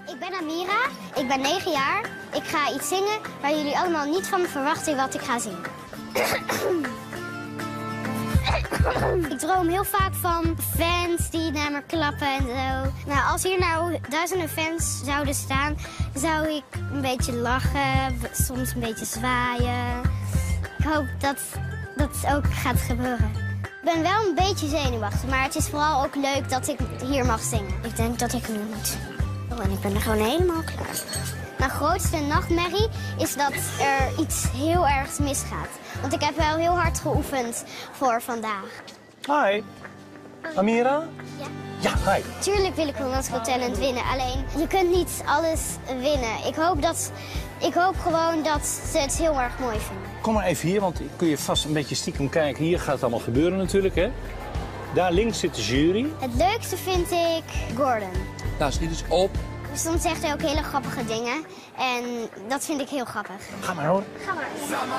Ik ben Amira, ik ben 9 jaar. Ik ga iets zingen waar jullie allemaal niet van me verwachten wat ik ga zingen. Ik droom heel vaak van fans die naar me klappen en zo. Nou, als hier nou duizenden fans zouden staan, zou ik een beetje lachen, soms een beetje zwaaien. Ik hoop dat dat ook gaat gebeuren. Ik ben wel een beetje zenuwachtig, maar het is vooral ook leuk dat ik hier mag zingen. Ik denk dat ik nu moet. Oh, en ik ben er gewoon helemaal klaar voor. Mijn grootste nachtmerrie is dat er iets heel ergs misgaat. Want ik heb wel heel hard geoefend voor vandaag. Hi. Amira? Ja. Ja, hi. Tuurlijk wil ik Hollands Got Talent winnen, alleen je kunt niet alles winnen. Ik hoop gewoon dat ze het heel erg mooi vinden. Kom maar even hier, want kun je vast een beetje stiekem kijken. Hier gaat het allemaal gebeuren natuurlijk, hè? Daar links zit de jury. Het leukste vind ik Gordon. Nou, schiet eens op. Soms zegt hij ook hele grappige dingen en dat vind ik heel grappig. Ga maar hoor. Ga maar.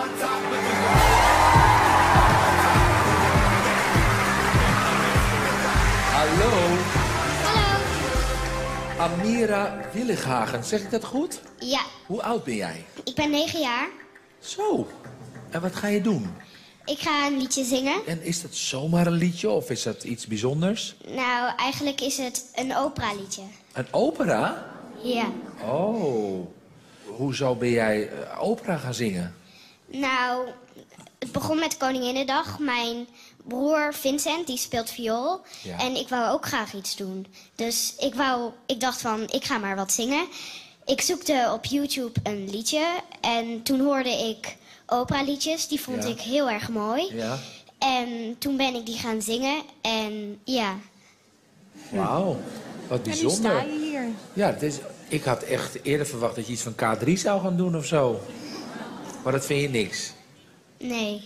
Hallo, Hallo. Amira Willighagen. Zeg ik dat goed? Ja, Hoe oud ben jij? ik ben 9 jaar. Zo. En wat ga je doen? Ik ga een liedje zingen. En is dat zomaar een liedje of is dat iets bijzonders? Nou, eigenlijk is het een operaliedje. Een opera? Ja. Oh. Hoezo ben jij opera gaan zingen? Nou, het begon met Koninginnedag. Mijn broer Vincent, die speelt viool. Ja. En ik wou ook graag iets doen. Dus ik dacht van, ik ga maar wat zingen. Ik zoekte op YouTube een liedje. En toen hoorde ik operaliedjes. Die vond Ja. ik heel erg mooi. Ja. En toen ben ik die gaan zingen. En ja. Wauw. Wat En nu bijzonder. sta je hier. Ja, ik had echt eerder verwacht dat je iets van K3 zou gaan doen of zo. Maar dat vind je niks. Nee.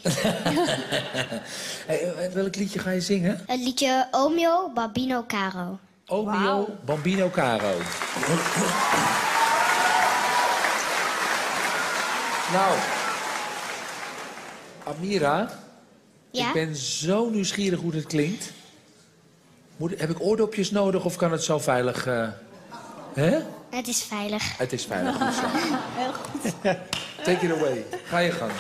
Hey, welk liedje ga je zingen? Het liedje O mio Bambino Caro. O mio Wauw. Bambino Caro. Nou, Amira, Ja? ik ben zo nieuwsgierig hoe het klinkt. Heb ik oordopjes nodig of kan het zo veilig? Hè? Het is veilig. Het is veilig. Goed zo. Heel goed. Take it away. Ga je gang.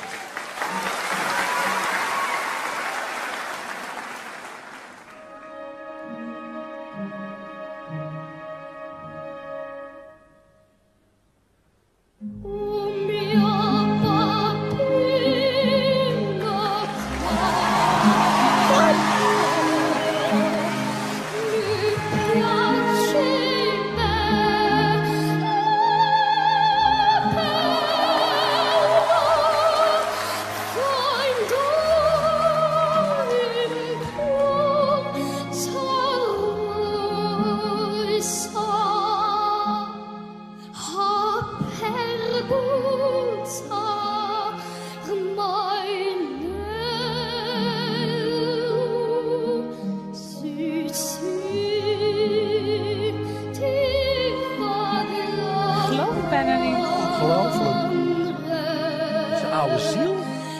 Geloof ik bijna niet. Ongelooflijk. Zijn oude ziel.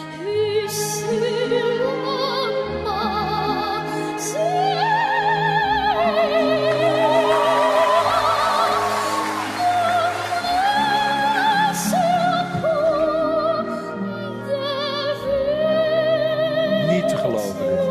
Niet te geloven. Dit.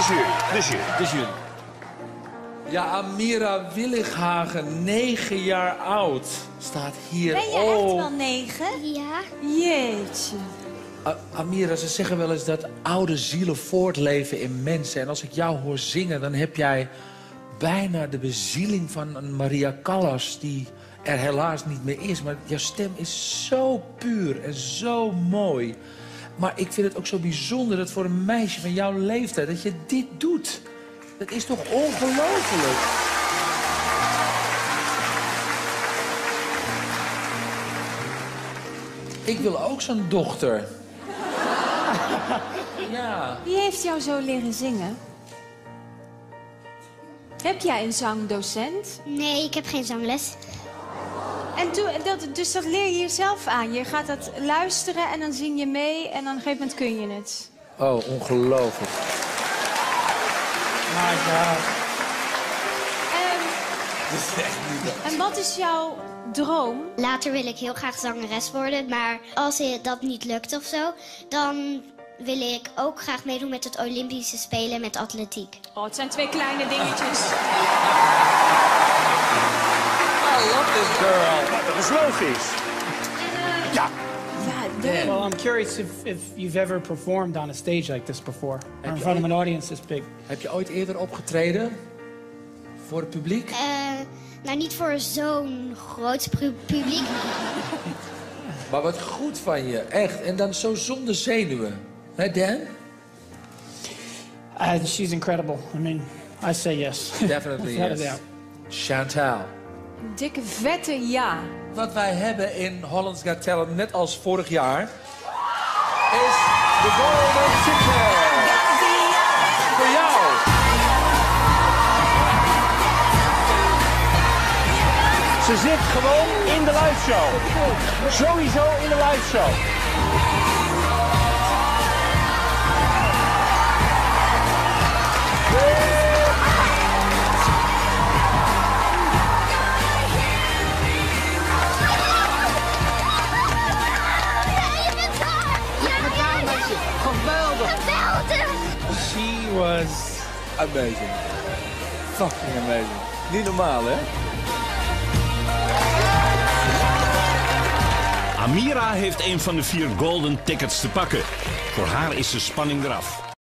De jury. Ja, Amira Willighagen, 9 jaar oud, staat hier. Ben je echt wel 9? Ja. Jeetje. Amira, ze zeggen wel eens dat oude zielen voortleven in mensen. En als ik jou hoor zingen, dan heb jij bijna de bezieling van een Maria Callas... die er helaas niet meer is. Maar jouw stem is zo puur en zo mooi. Maar ik vind het ook zo bijzonder dat voor een meisje van jouw leeftijd... dat je dit doet. Dat is toch ongelooflijk? Ik wil ook zo'n dochter. Ja. Wie heeft jou zo leren zingen? Heb jij een zangdocent? Nee, ik heb geen zangles. En dus dat leer je jezelf aan. Je gaat dat luisteren en dan zing je mee en dan op een gegeven moment kun je het. Oh, ongelooflijk. My God. En wat is jouw droom? Later wil ik heel graag zangeres worden, maar als dat niet lukt of zo, dan wil ik ook graag meedoen met het Olympische Spelen met atletiek. Oh, het zijn 2 kleine dingetjes. I love this girl. Dat is logisch. Ja. Ja, Well, I'm curious if you've ever performed on a stage like this before, or in front of an audience this big. Heb je ooit eerder opgetreden? Voor het publiek? Nou, niet voor zo'n groot publiek. Maar wat goed van je, echt. En dan zo zonder zenuwen. Hè, Dan? She's incredible. I mean, I say yes. Definitely Without a yes. doubt. Chantal. Een dikke vette ja. Wat wij hebben in Holland's Got Talent, net als vorig jaar, is de golden ticket. Voor jou. Ze zit gewoon in de live show. Sowieso in de live show. She was Amazing. Fucking amazing. Niet normaal, hè? Amira heeft een van de 4 golden tickets te pakken. Voor haar is de spanning eraf.